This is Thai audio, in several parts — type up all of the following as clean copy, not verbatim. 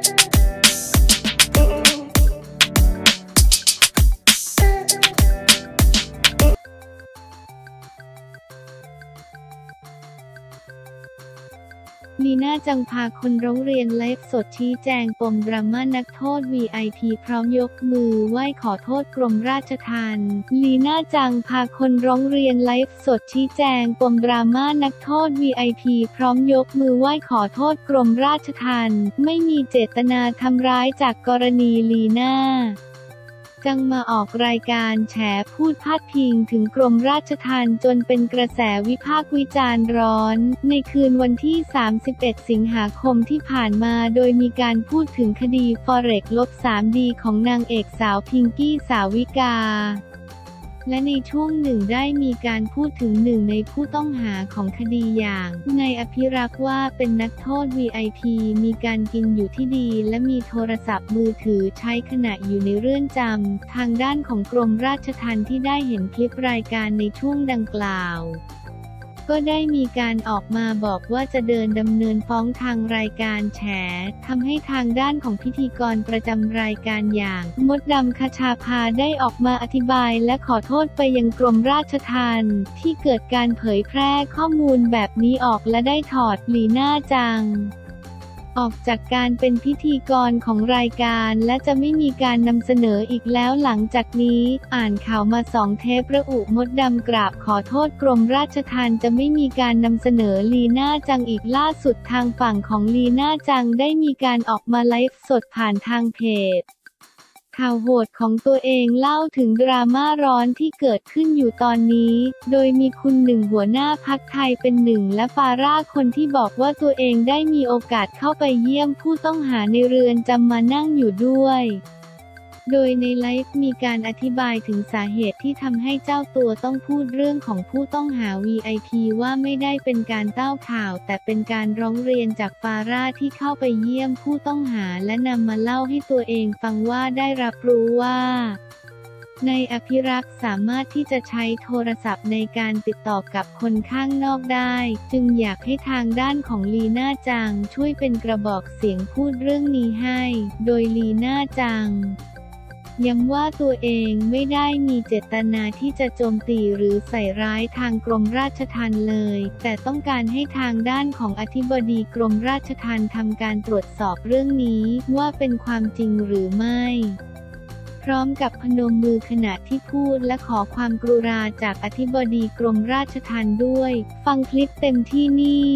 ลีน่าจังพาคนร้องเรียนไลฟ์สดชี้แจงปมดราม่านักโทษ VIP พร้อมยกมือไหว้ขอโทษกรมราชทัณฑ์ลีน่าจังพาคนร้องเรียนไลฟ์สดชี้แจงปมดราม่านักโทษ VIP พร้อมยกมือไหว้ขอโทษกรมราชทัณฑ์ไม่มีเจตนาทำร้ายจากกรณีลีน่าจังมาออกรายการแฉพูดพาดพิงถึงกรมราชทัณฑ์จนเป็นกระแสวิพากษ์วิจารณ์ร้อนในคืนวันที่ 31 สิงหาคมที่ผ่านมาโดยมีการพูดถึงคดี Forex-3D ของนางเอกสาวพิงกี้สาวิกาและในช่วงหนึ่งได้มีการพูดถึงหนึ่งในผู้ต้องหาของคดีอย่างนายอภิรักษ์ว่าเป็นนักโทษ VIP มีการกินอยู่ที่ดีและมีโทรศัพท์มือถือใช้ขณะอยู่ในเรือนจำทางด้านของกรมราชทัณฑ์ที่ได้เห็นคลิปรายการในช่วงดังกล่าวก็ได้มีการออกมาบอกว่าจะเดินดำเนินฟ้องทางรายการแฉทำให้ทางด้านของพิธีกรประจำรายการอย่างมดดำคชาภาได้ออกมาอธิบายและขอโทษไปยังกรมราชทัณฑ์ที่เกิดการเผยแพร่ข้อมูลแบบนี้ออกและได้ถอดลีน่าจังออกจากการเป็นพิธีกรของรายการและจะไม่มีการนำเสนออีกแล้วหลังจากนี้อ่านข่าวมา2 เทประอุมดดำกราบขอโทษกรมราชทัณฑ์จะไม่มีการนำเสนอลีน่าจังอีกล่าสุดทางฝั่งของลีน่าจังได้มีการออกมาไลฟ์สดผ่านทางเพจข่าวโหดของตัวเองเล่าถึงดราม่าร้อนที่เกิดขึ้นอยู่ตอนนี้โดยมีคุณหนึ่งหัวหน้าพรรคไทยเป็นหนึ่งและฟาร่าคนที่บอกว่าตัวเองได้มีโอกาสเข้าไปเยี่ยมผู้ต้องหาในเรือนจำมานั่งอยู่ด้วยโดยในไลฟ์มีการอธิบายถึงสาเหตุที่ทำให้เจ้าตัวต้องพูดเรื่องของผู้ต้องหา VIP ว่าไม่ได้เป็นการเต้าข่าวแต่เป็นการร้องเรียนจากฟาร่าที่เข้าไปเยี่ยมผู้ต้องหาและนำมาเล่าให้ตัวเองฟังว่าได้รับรู้ว่านายอภิรักษ์สามารถที่จะใช้โทรศัพท์ในการติดต่อกับคนข้างนอกได้จึงอยากให้ทางด้านของลีน่าจังช่วยเป็นกระบอกเสียงพูดเรื่องนี้ให้โดยลีน่าจังย้ำว่าตัวเองไม่ได้มีเจตนาที่จะโจมตีหรือใส่ร้ายทางกรมราชทัณฑ์เลยแต่ต้องการให้ทางด้านของอธิบดีกรมราชทัณฑ์ทำการตรวจสอบเรื่องนี้ว่าเป็นความจริงหรือไม่พร้อมกับพนมมือขณะที่พูดและขอความกรุณาจากอธิบดีกรมราชทัณฑ์ด้วยฟังคลิปเต็มที่นี่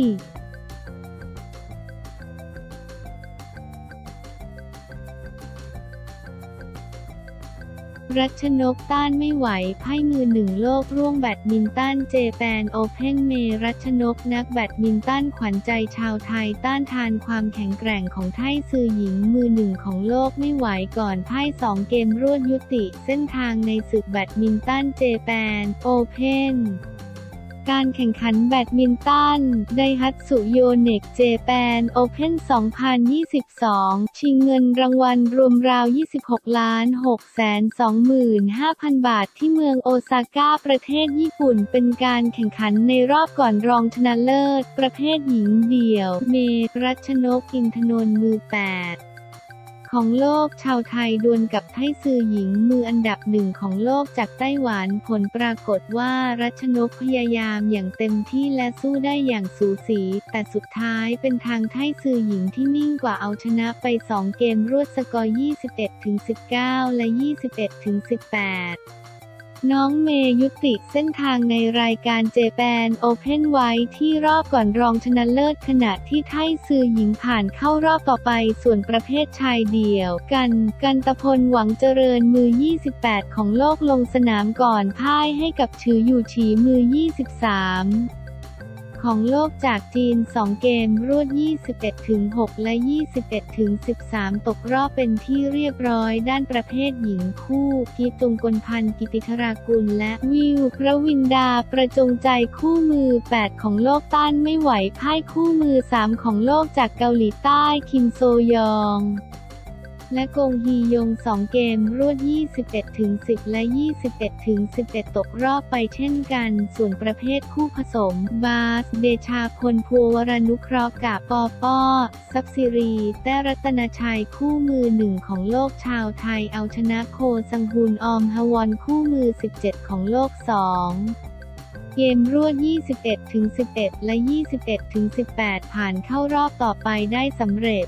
รัชนกต้านไม่ไหวพ่ายมือหนึ่งโลกร่วงแบดมินตันเจแปนโอเพ่นเมรัชนกนักแบดมินตันขวัญใจชาวไทยต้านทานความแข็งแกร่งของไทซือหญิงมือหนึ่งของโลกไม่ไหวก่อนพ่าย2 เกมรวดยุติเส้นทางในศึกแบดมินตันเจแปนโอเพ่นการแข่งขันแบดมินตันไดฮัตสุโยเน็กเจแปนโอเพ่น 2022 ชิงเงินรางวัลรวมราว 26,625,000 บาทที่เมืองโอซาก้าประเทศญี่ปุ่นเป็นการแข่งขันในรอบก่อนรองชนะเลิศประเภทหญิงเดี่ยวเมรัชนกอินทนนท์มือ 8ของโลกชาวไทยดวลกับไทซือหญิงมืออันดับ1ของโลกจากไต้หวันผลปรากฏว่ารัชนกพยายามอย่างเต็มที่และสู้ได้อย่างสูสีแต่สุดท้ายเป็นทางไทซือหญิงที่นิ่งกว่าเอาชนะไป2 เกมรวดสกอร์ 21-19 และ 21-18น้องเมย์ยุติเส้นทางในรายการเจแปนโอเพ่นไว้ที่รอบก่อนรองชนะเลิศขณะที่ไทซือหญิงผ่านเข้ารอบต่อไปส่วนประเภทชายเดี่ยวกันตพลหวังเจริญมือ 28 ของโลกลงสนามก่อนพ่ายให้กับฉืออยู่ฉีมือ 23 ของโลกจากจีน2 เกมรวด 21-6 และ 21-13 ตกรอบเป็นที่เรียบร้อยด้านประเภทหญิงคู่กีตุงกลพันธ์กิติธรากุลและวิวรวินดาประจงใจคู่มือ 8 ของโลกต้านไม่ไหวพ่ายคู่มือ 3 ของโลกจากเกาหลีใต้คิมโซยองและกงฮียง2 เกมรวด 21-10 และ 21-11 ตกรอบไปเช่นกัน ส่วนประเภทคู่ผสม บาส เดชาพล ภัวรานุเคราะห์กับปอป้อ ทรัพย์สิริ แต้รัตนชัยคู่มือ1ของโลกชาวไทยเอาชนะโคซังฮุนออมฮวอนคู่มือ17ของโลก2 เกมรวด 21-11 และ 21-18 ผ่านเข้ารอบต่อไปได้สำเร็จ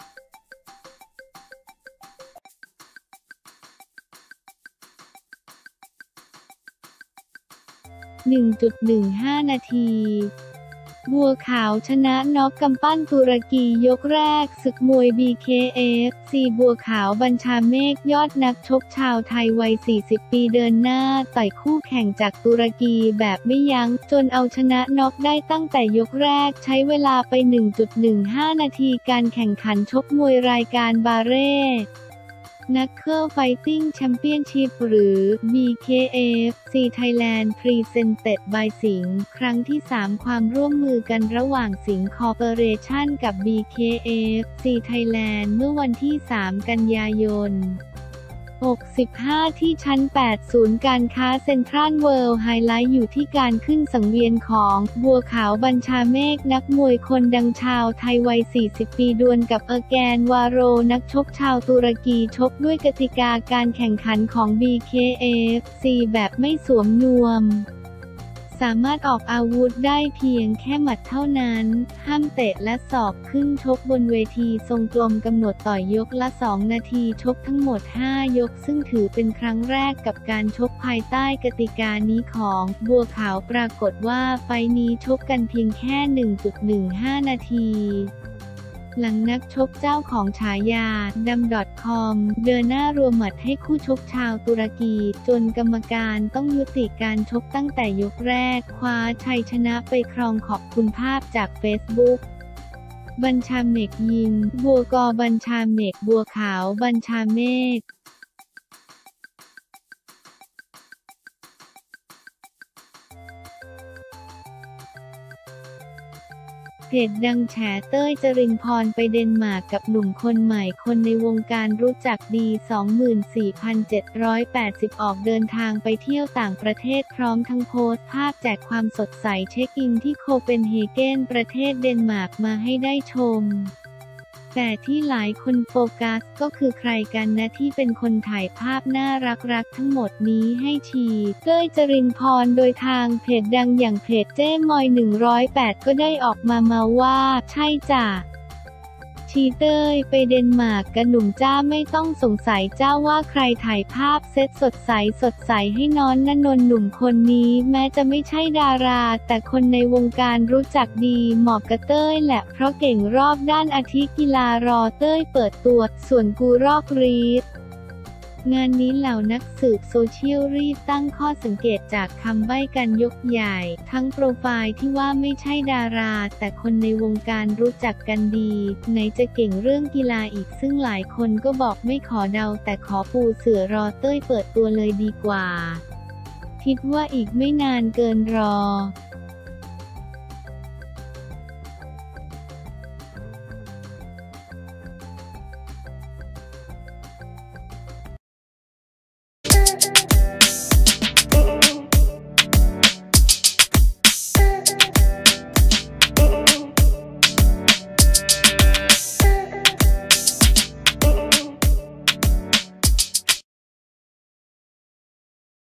1.15 นาที บัวขาวชนะน็อกกำปั้นตุรกียกแรกศึกมวย BKFC บัวขาวบัญชาเมฆยอดนักชกชาวไทยวัย 40 ปีเดินหน้าต่อยคู่แข่งจากตุรกีแบบไม่ยั้งจนเอาชนะน็อกได้ตั้งแต่ยกแรกใช้เวลาไป 1.15 นาทีการแข่งขันชกมวยรายการบาเร่Knuckle Fighting Championship หรือ BKFC Thailand Presented by สิงห์ครั้งที่ 3 ความร่วมมือกันระหว่างสิงห์คอร์ปอเรชั่นกับ BKFC Thailand เมื่อวันที่ 3 กันยายน 65 ที่ชั้น 8 ศูนย์การค้าเซ็นทรัลเวิลด์ไฮไลท์อยู่ที่การขึ้นสังเวียนของบัวขาวบัญชาเมฆนักมวยคนดังชาวไทยวัย 40 ปีดวลกับเอแกนวาโรนักชกชาวตุรกีชกด้วยกติกาการแข่งขันของ BKFC แบบไม่สวมนวมสามารถออกอาวุธได้เพียงแค่หมัดเท่านั้นห้ามเตะและศอกขึ้นชกบนเวทีทรงกลมกำหนดต่อยยกละ 2 นาทีชกทั้งหมด 5 ยกซึ่งถือเป็นครั้งแรกกับการชกภายใต้กติกานี้ของบัวขาวปรากฏว่าไฟล์นี้ชกกันเพียงแค่ 1.15 นาทีหลังนักชกเจ้าของฉายาดำ .com เดินหน้ารวมหมัดให้คู่ชกชาวตุรกีจนกรรมการต้องยุติการชกตั้งแต่ยกแรกคว้าชัยชนะไปครองขอบคุณภาพจากเฟซบุ๊กบัญชาเมฆยิมบัวกอบัญชาเมฆบัวขาวบัญชาเมฆเพจดังแฉเต้ยจรินพรไปเดนมาร์กกับหนุ่มคนใหม่คนในวงการรู้จักดี 24,780 ออกเดินทางไปเที่ยวต่างประเทศพร้อมทั้งโพสต์ภาพแจกความสดใสเช็คอินที่โคเปนเฮเกนประเทศเดนมาร์กมาให้ได้ชมแต่ที่หลายคนโฟกัสก็คือใครกันนะที่เป็นคนถ่ายภาพน่ารักๆทั้งหมดนี้ให้ชีเต้ยจรินพรโดยทางเพจดังอย่างเพจเจ้มอย108ก็ได้ออกมาว่าใช่จ้ะชีเต้ยไปเดนมาร์กกับหนุ่มจ้าไม่ต้องสงสัยเจ้าว่าใครถ่ายภาพเซตสดใสให้น้อนนนนหนุ่มคนนี้แม้จะไม่ใช่ดาราแต่คนในวงการรู้จักดีเหมาะกับเต้ยแหละเพราะเก่งรอบด้านอาทิกีฬารอเต้ยเปิดตัวส่วนกูรอกรีดงานนี้เหล่านักสืบโซเชียลรีบตั้งข้อสังเกตจากคำใบ้กันยกใหญ่ทั้งโปรไฟล์ที่ว่าไม่ใช่ดาราแต่คนในวงการรู้จักกันดีไหนจะเก่งเรื่องกีฬาอีกซึ่งหลายคนก็บอกไม่ขอเดาแต่ขอปูเสือรอเต้ยเปิดตัวเลยดีกว่าคิดว่าอีกไม่นานเกินรอ